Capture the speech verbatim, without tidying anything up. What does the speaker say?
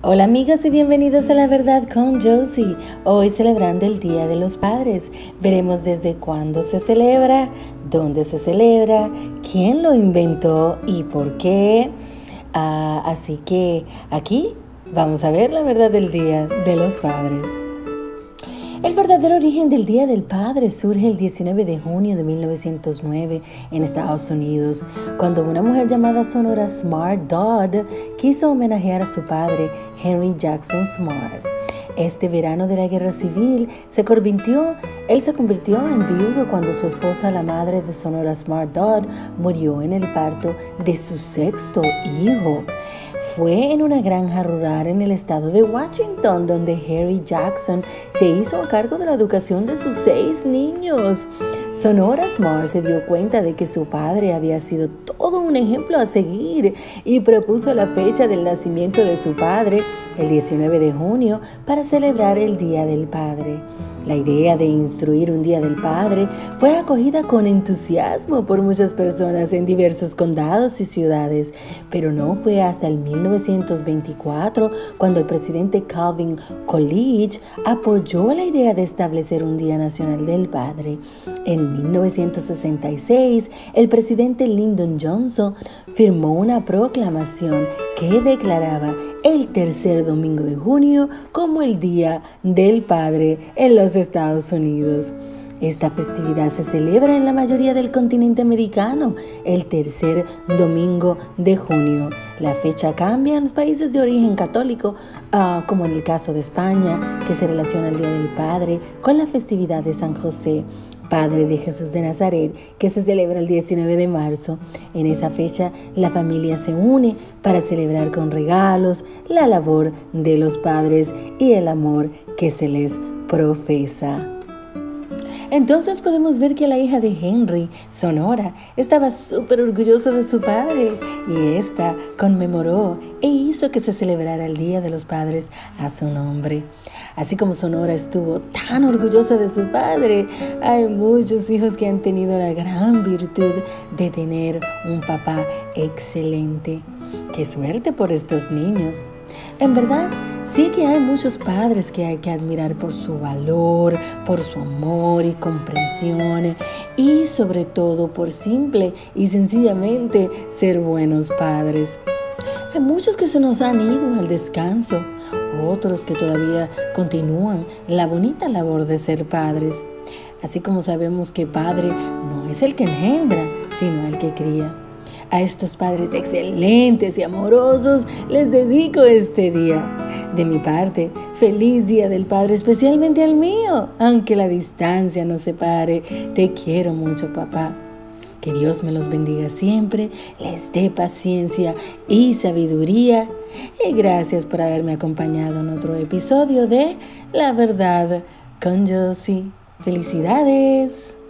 Hola amigos y bienvenidos a La Verdad con Josie. Hoy celebrando el Día de los Padres. Veremos desde cuándo se celebra, dónde se celebra, quién lo inventó y por qué. Ah, así que aquí vamos a ver la verdad del Día de los Padres. El verdadero origen del Día del Padre surge el diecinueve de junio de mil novecientos nueve en Estados Unidos, cuando una mujer llamada Sonora Smart Dodd quiso homenajear a su padre, Henry Jackson Smart. Este verano de la Guerra Civil se convirtió, él se convirtió en viudo cuando su esposa, la madre de Sonora Smart Dodd, murió en el parto de su sexto hijo. Fue en una granja rural en el estado de Washington donde Henry Jackson se hizo a cargo de la educación de sus seis niños. Sonora Smart se dio cuenta de que su padre había sido todo un ejemplo a seguir y propuso la fecha del nacimiento de su padre, el diecinueve de junio, para celebrar el Día del Padre. La idea de instituir un Día del Padre fue acogida con entusiasmo por muchas personas en diversos condados y ciudades, pero no fue hasta el mil novecientos veinticuatro cuando el presidente Calvin Coolidge apoyó la idea de establecer un Día Nacional del Padre. En mil novecientos sesenta y seis, el presidente Lyndon Johnson firmó una proclamación que declaraba el tercer domingo de junio como el Día del Padre en los Estados Unidos. Esta festividad se celebra en la mayoría del continente americano el tercer domingo de junio. La fecha cambia en los países de origen católico, uh, como en el caso de España, que se relaciona el Día del Padre con la festividad de San José, Padre de Jesús de Nazaret, que se celebra el diecinueve de marzo. En esa fecha, la familia se une para celebrar con regalos la labor de los padres y el amor que se les profesa. Entonces podemos ver que la hija de Henry, Sonora, estaba súper orgullosa de su padre y ésta conmemoró e hizo que se celebrara el Día de los Padres a su nombre. Así como Sonora estuvo tan orgullosa de su padre, hay muchos hijos que han tenido la gran virtud de tener un papá excelente. ¡Qué suerte por estos niños! En verdad, sí que hay muchos padres que hay que admirar por su valor, por su amor y comprensión y sobre todo por simple y sencillamente ser buenos padres. Hay muchos que se nos han ido al descanso, otros que todavía continúan la bonita labor de ser padres. Así como sabemos que padre no es el que engendra, sino el que cría. A estos padres excelentes y amorosos les dedico este día. De mi parte, feliz Día del Padre, especialmente al mío, aunque la distancia nos separe. Te quiero mucho, papá. Que Dios me los bendiga siempre, les dé paciencia y sabiduría. Y gracias por haberme acompañado en otro episodio de La Verdad con Josie. ¡Felicidades!